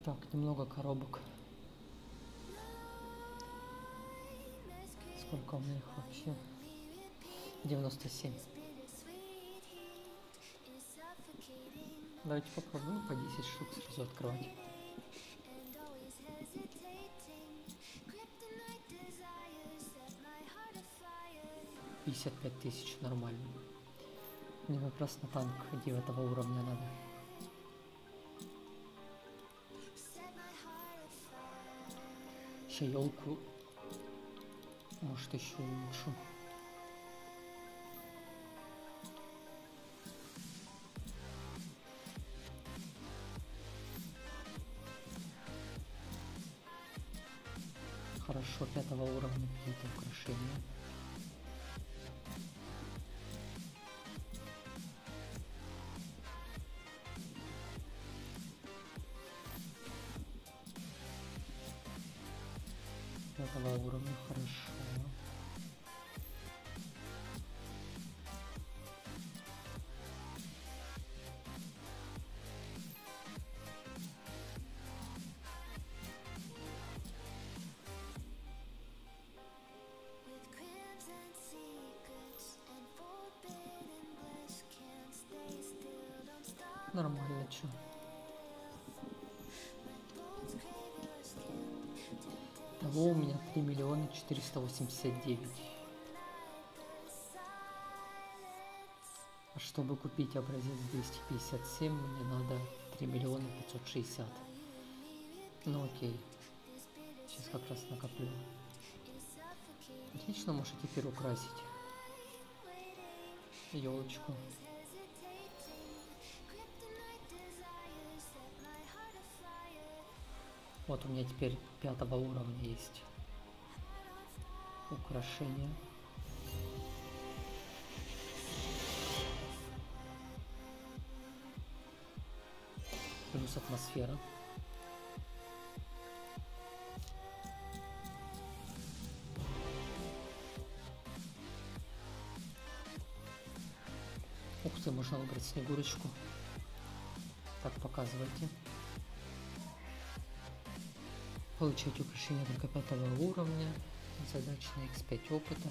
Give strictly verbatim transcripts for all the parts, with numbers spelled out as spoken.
Так, немного коробок. Сколько у меня их вообще? девяносто семь. Давайте попробуем по десять штук сразу открывать. пятьдесят пять тысяч, нормально. Мне как раз на танк девятого уровня надо. Еще елку, может, еще улучшу. Хорошо, пятого уровня какие-то украшения. Пятого уровня, хорошо. Нормально, чё. Того у меня три миллиона четыреста восемьдесят девять. А чтобы купить образец двести пятьдесят семь, мне надо три миллиона пятьсот шестьдесят. Ну окей. Сейчас как раз накоплю. Отлично, можете теперь украсить елочку. Вот у меня теперь пятого уровня есть украшения. Плюс атмосфера. Ух ты, можно выбрать Снегурочку. Так, показывайте. Получать украшения только пятого уровня. Задача на икс пять опыта.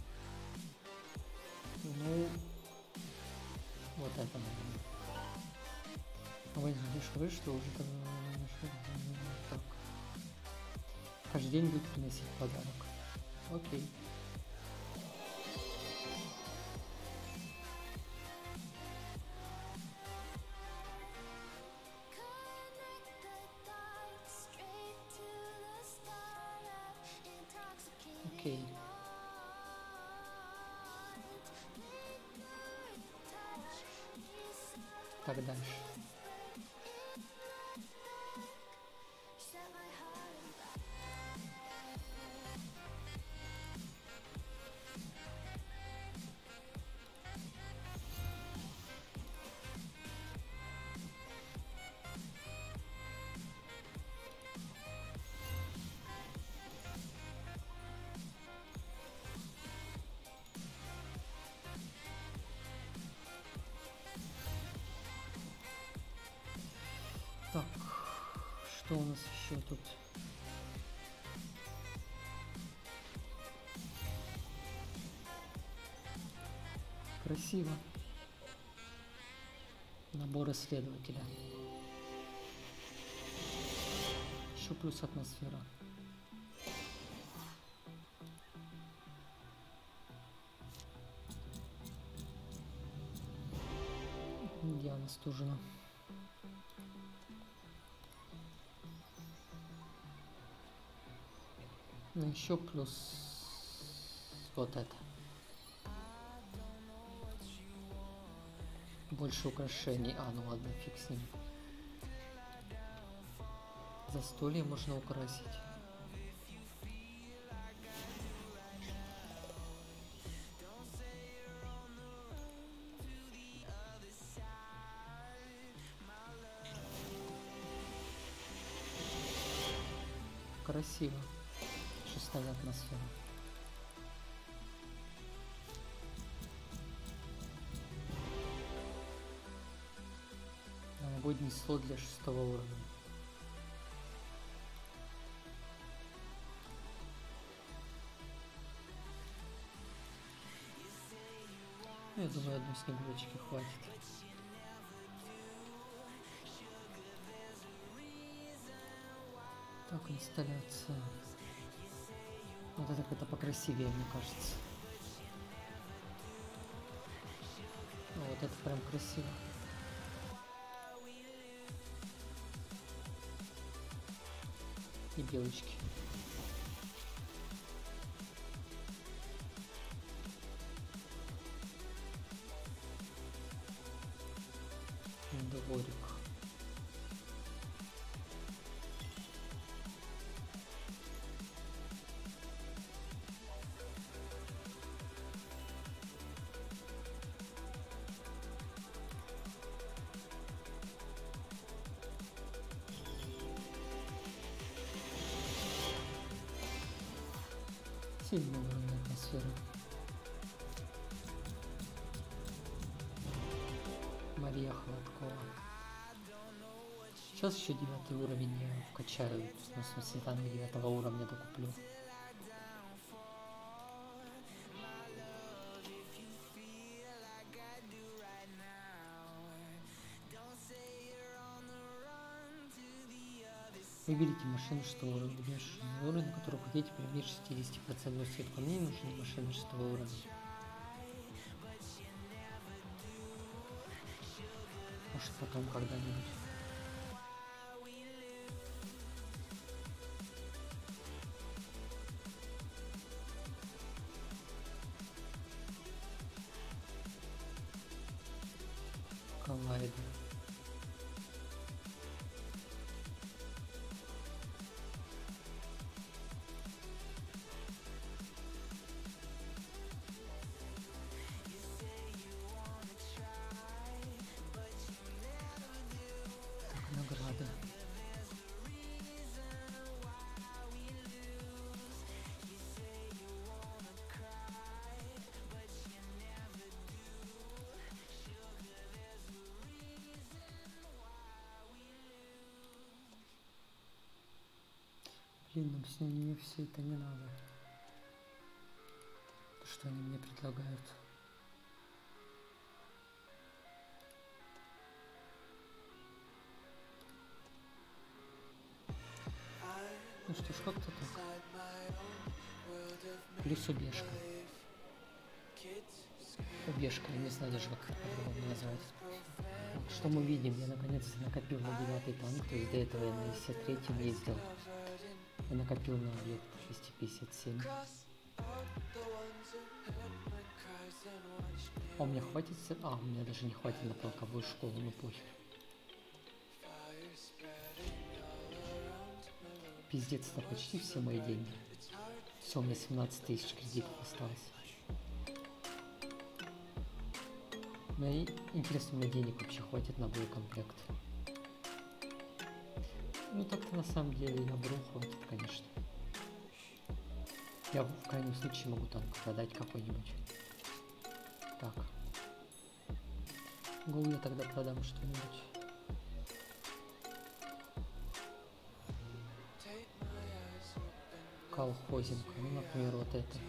Ну, вот это, наверное. А вы не что уже там... Так. Каждый день будет приносить подарок. Окей. Окей. Так, дальше. Так, что у нас еще тут? Красиво. Набор исследователя. Еще плюс атмосфера. Диана Стужина. Ну еще плюс вот это. Больше украшений. А, ну ладно, фиг с ним. Застолье можно украсить. Красиво. Шестая атмосфера. Новогодний слот для шестого уровня. Ну, я думаю, одной снегурочки хватит. Так, инсталляция. Вот это как-то покрасивее, мне кажется. А вот это прям красиво. И белочки. Дворик. Сильно уровень атмосферы. Мария Холодкова. Сейчас еще девятый уровень я вкачаю. Ну, в смысле, там девятого уровня докуплю. Выберите машину шестого уровня. Уровень, на который хотите применить шестьдесят процентов сетку. Мне нужны машины шестого уровня. Может, потом когда-нибудь. Коллайдер. Награды. Блин, ну с ними мне все это не надо. Что они мне предлагают? Ну что ж, как-то так. Плюс убежка. Убежка, я не знаю даже, как это по-другому назвать. Что мы видим? Я наконец-то накопил на девятый танк, то есть до этого я на пятьдесят третьем ездил. Я накопил на объект двести пятьдесят семь. А у меня хватит... А, у меня даже не хватит на полковую школу, ну похер. Пиздец, это почти все мои деньги. Все, у меня семнадцать тысяч кредитов осталось. Мне интересно, у меня денег вообще хватит на боекомплект. Ну так-то на самом деле на бру хватит, конечно. Я в крайнем случае могу танк продать какой-нибудь. Так. Гоу, я тогда продам что-нибудь. Колхозинка, ну, например, вот это.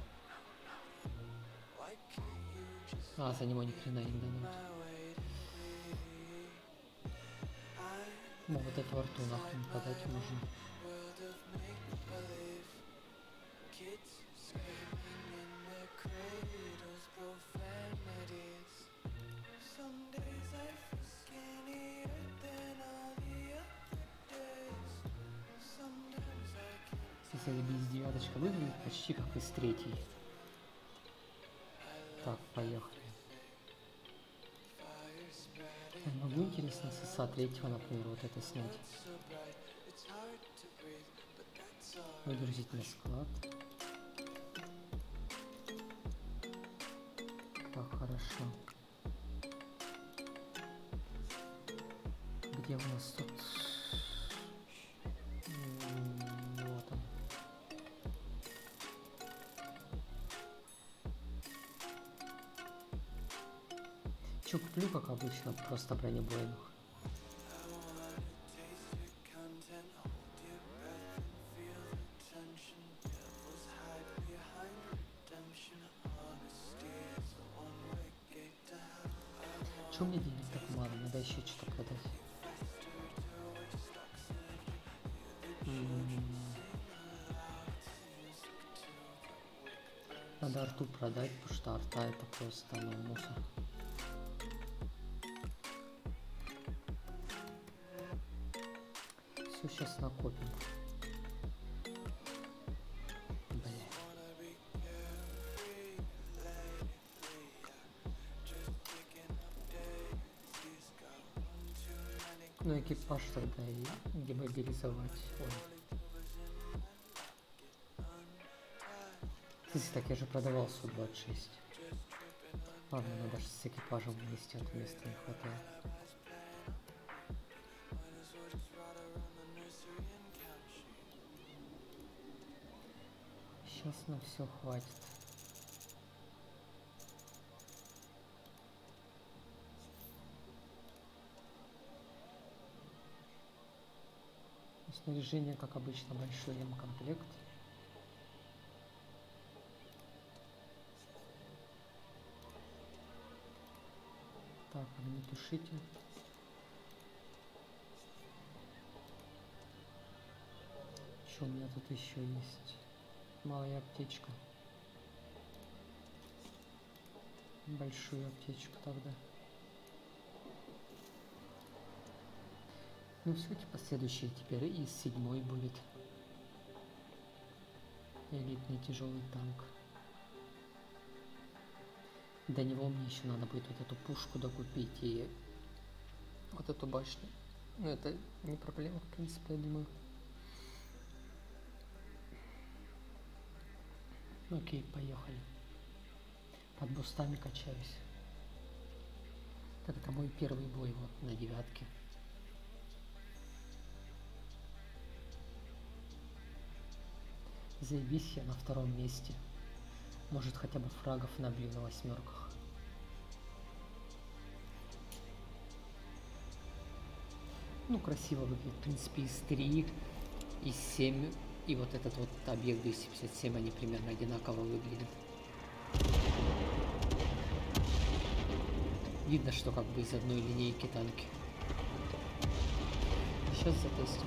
А, за него ни хрена не дадут. Ну, вот эту арту нахрен подать можно. Заебись, девяточка выглядит почти как из третьей. Так, поехали. Я могу, интересно, с эс а третьего, например, вот это снять. Выгрузить на склад. Так, хорошо. Где у нас тут? Вот он. Чё, куплю, как обычно, просто бронебойных. Чё мне денег так мало? Надо еще что-то продать. М-м-м. Надо арту продать, потому что арта это просто ну, мусор. Все, сейчас накопим. Ну, экипаж тогда и демобилизовать. Ой. Кстати, так я же продавал Су двадцать шесть. Ладно, надо же с экипажем вместе, а то места не хватает. Сейчас на все хватит. Снаряжение, как обычно, большой М-комплект. Так, огнетушитель. Что у меня тут еще есть? Малая аптечка. Большую аптечку тогда. Ну все, типа следующий теперь из седьмой будет. Элитный тяжелый танк. До него мне еще надо будет вот эту пушку докупить и вот эту башню. Ну это не проблема, в принципе, я думаю. Окей, поехали. Под бустами качаюсь. Так, это мой первый бой вот на девятке. Заебись, я на втором месте. Может хотя бы фрагов набью на восьмерках. Ну, красиво выглядит. В принципе, из три, из семь и вот этот вот объект двести пятьдесят семь, они примерно одинаково выглядят. Видно, что как бы из одной линейки танки. Сейчас затестим.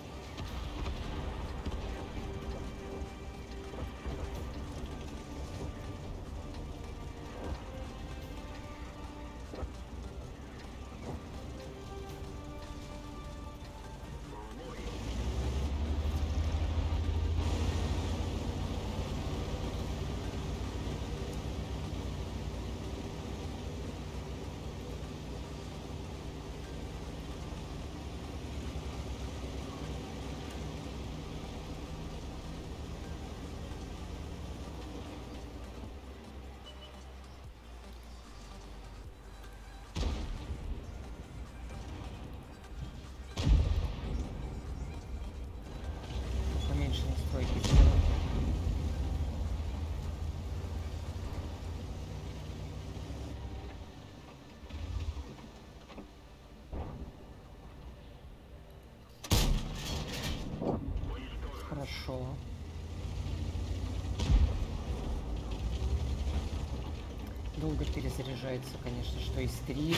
Поменьше настройки сделаем. Хорошо. Долго перезаряжается, конечно, что из три.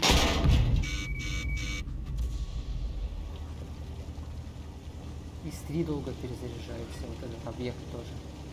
Из три долго перезаряжается вот этот объект тоже.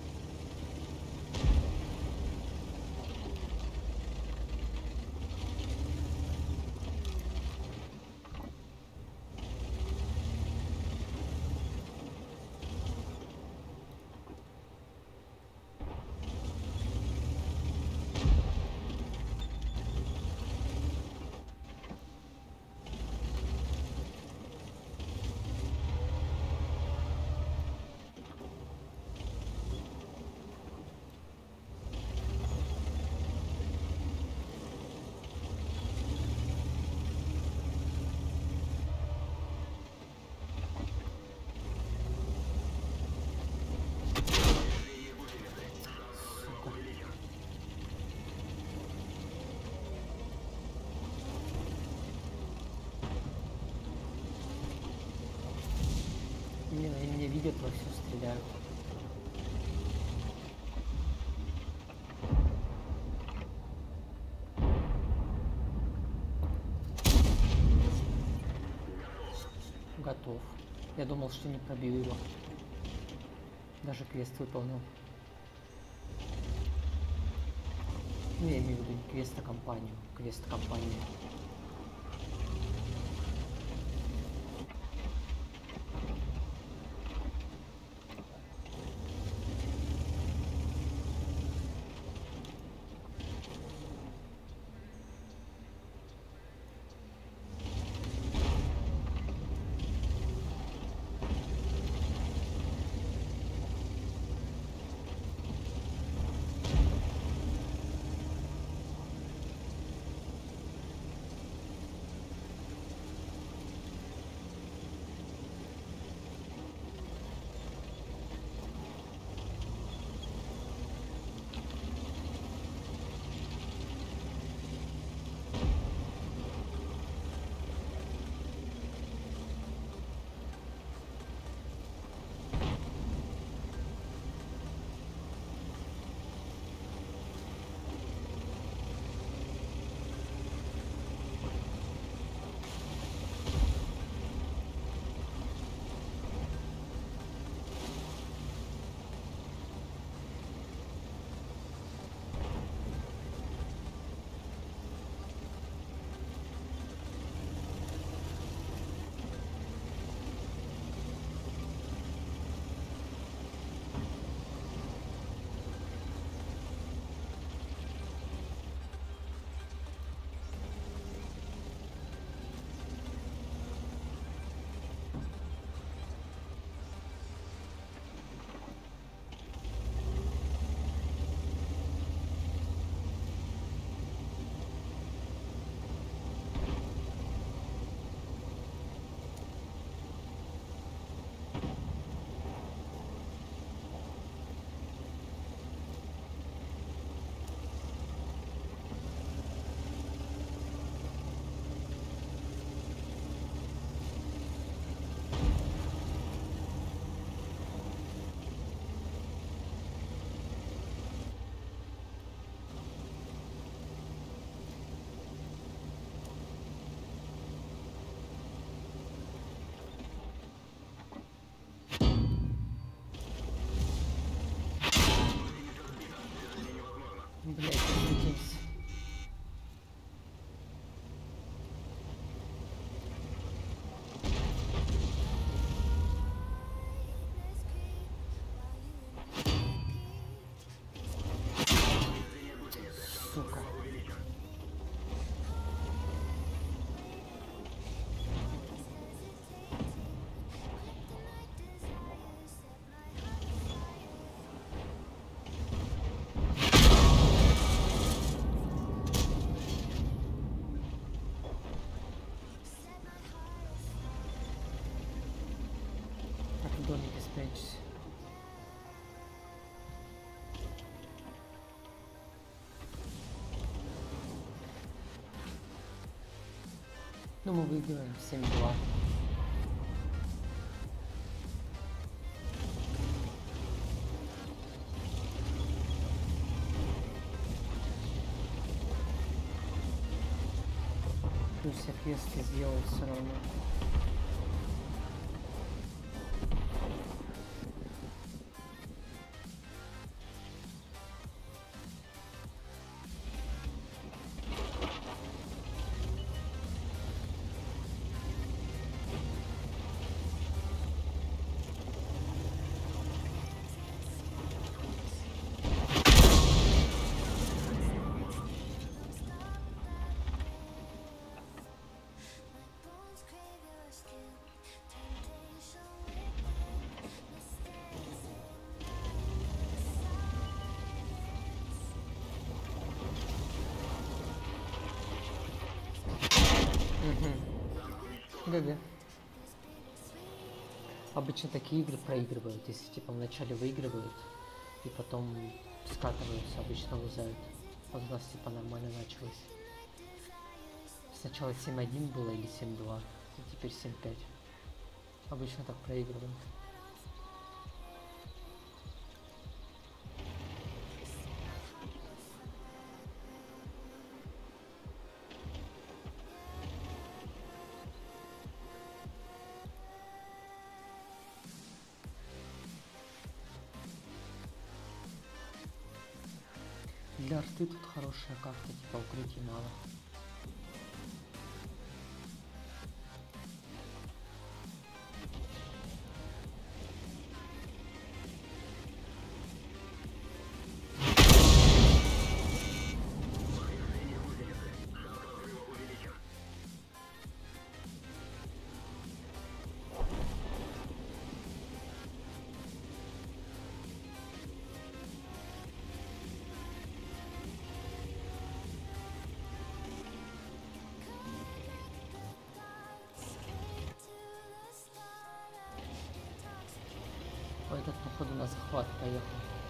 Блин, они меня видят, во все стреляют. Я думал, что не пробью его. Даже квест выполнил. Ну, я имею в виду не квест, а компанию. Квест компании. Блять, разлетелся. Сука. Так в домике спрячься. Ну, мы выигрываем семь-два. Плюс я квесты сделал все равно. ГГ. Обычно такие игры проигрывают, если типа вначале выигрывают и потом скатываются, обычно лузают. Вот у нас типа нормально началось. Сначала семь один было или семь-два, и теперь семь-пять. Обычно так проигрываем. для арты тут хорошая карта, типа укрытий мало. Ой, этот походу на захват поехал.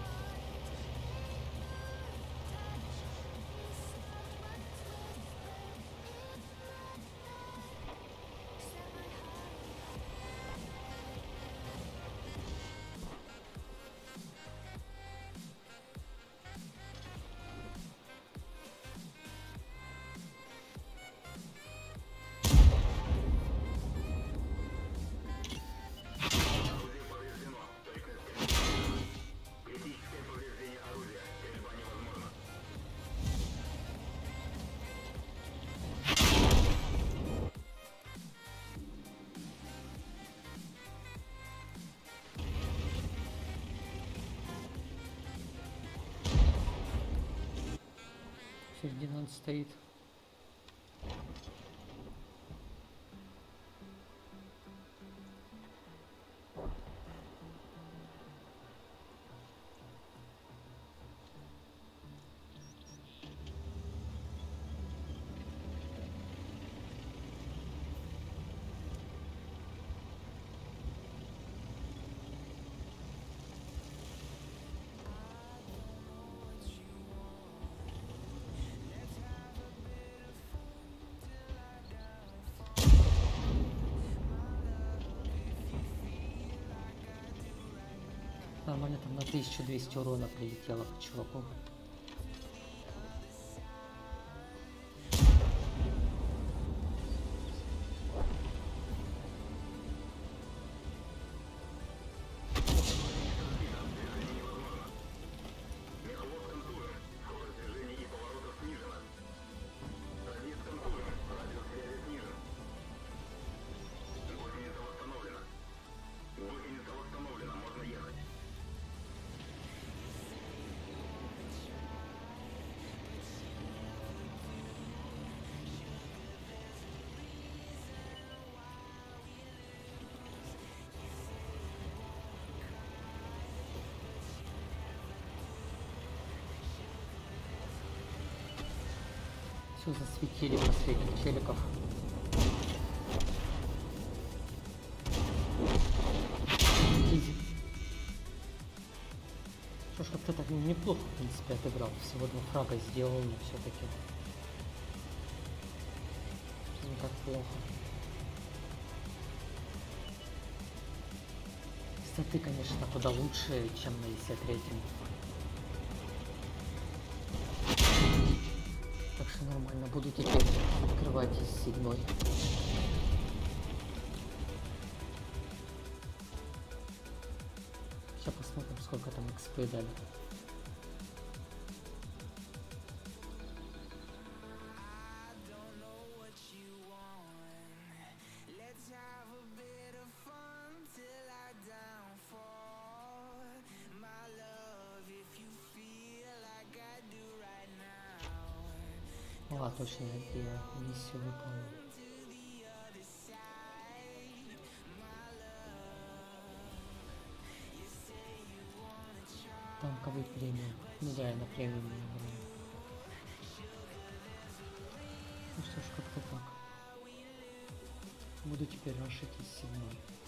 Фердинанд стоит. Нормально, там на тысячу двести урона прилетело по чуваку. Все засветили последних челиков. Изи. Что ж, как-то так неплохо, в принципе, отыграл. Всего два фрага сделал, но все-таки не так плохо. Статы, конечно, куда лучше, чем на ИС третьем. Так что нормально, буду теперь открывать из седьмой. Сейчас посмотрим, сколько там экспы дали. А, точно, я миссию выполнил. Танковый премиум. Ну да, я на премиум не играю. Ну что ж, как-то так. Буду теперь рашить из седьмой.